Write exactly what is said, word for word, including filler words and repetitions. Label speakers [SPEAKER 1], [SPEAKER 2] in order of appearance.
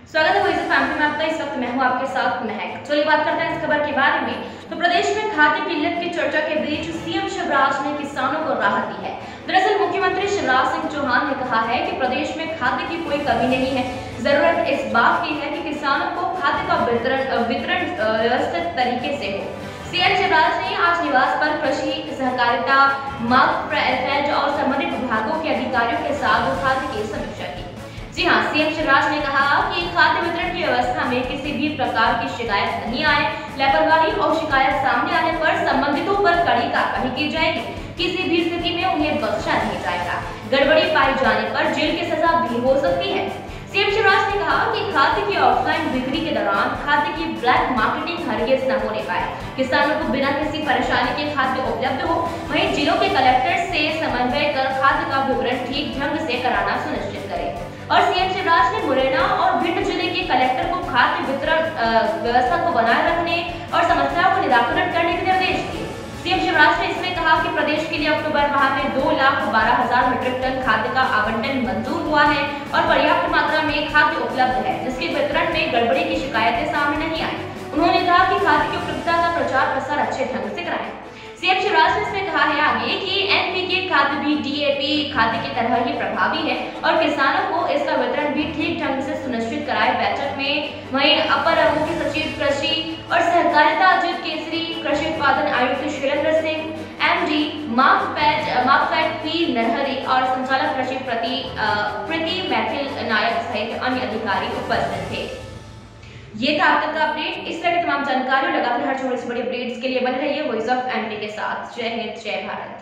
[SPEAKER 1] स्वागत है voice of family में आपका। इस वक्त मैं हूं आपके साथ महक। चलिए बात करते हैं इस खबर के बारे में। तो प्रदेश में खाद्य किल्लत की चर्चा के बीच सीएम शिवराज ने किसानों को राहत दी है। दरअसल मुख्यमंत्री शिवराज सिंह चौहान ने कहा है कि प्रदेश में खाद्य की कोई कमी नहीं है। जरूरत इस बात की है कि किसानों को खाद्य का वितरण वितरण व्यवस्थित तरीके से हो। सीएम शिवराज ने आज निवास पर कृषि, सहकारिता, मार्कफेड और संबंधित विभागों के अधिकारियों के साथ खाद्य की समीक्षा की। जी हां, सीएम शिवराज ने कहा कि खाद्य वितरण की व्यवस्था में किसी भी प्रकार की शिकायत नहीं आए। लापरवाही और शिकायत सामने आने पर संबंधितों पर कड़ी कार्रवाई की जाएगी। किसी भी स्थिति में उन्हें बख्शा नहीं जाएगा। गड़बड़ी पाए जाने पर जेल की सजा भी हो सकती है। सीएम शिवराज ने कहा कि खाद्य की ऑफलाइन बिक्री के दौरान खाद्य की ब्लैक मार्केटिंग हरगिज न होने पाए। किसानों को बिना किसी परेशानी के खाद्य उपलब्ध हो। वहीं जिलों के कलेक्टर से समन्वय कर खाद्य का वितरण ठीक ढंग से कराना सुनिश्चित करें। और सीएम शिवराज ने मुरैना और भिंड जिले के कलेक्टर को खाद्य वितरण व्यवस्था को बनाए रखने और समस्याओं को निराकरण करने के निर्देश दिए। सीएम शिवराज ने इसमें कहा कि प्रदेश के लिए अक्टूबर माह में दो लाख बारह हजार मीट्रिक टन खाद्य का आवंटन मंजूर हुआ है और पर्याप्त मात्रा में खाद्य उपलब्ध है, जिसके वितरण में गड़बड़ी की शिकायतें सामने नहीं आई। उन्होंने कहा कि खाद्य की उपलब्धता का प्रचार प्रसार अच्छे ढंग से कराएं। सीएम शिवराज ने इसमें कहा है आगे कि एनपीके खाद्य भी डीएपी खाद्य की तरह ही प्रभावी है और किसानों को इसका वितरण भी ठीक ढंग से सुनिश्चित कराए। बैठक में वहीं अपर मुख्य सचिव कृषि और सहकारिता अजित केसरी, कृषि उत्पादन आयुक्त शैलेंद्र सिंह, एमडी मार्कफेड मार्कफेड पी नरहरी और संचालक कृषि प्रति प्रीति मैथिल नायक सहित अन्य अधिकारी उपस्थित थे। ये था अब तक का अपडेट। इस तरह की तमाम जानकारी और लगातार हर छोटी से बड़ी अपडेट्स के लिए बने रहिए वॉइस ऑफ एमपी के साथ। जय हिंद, जय भारत।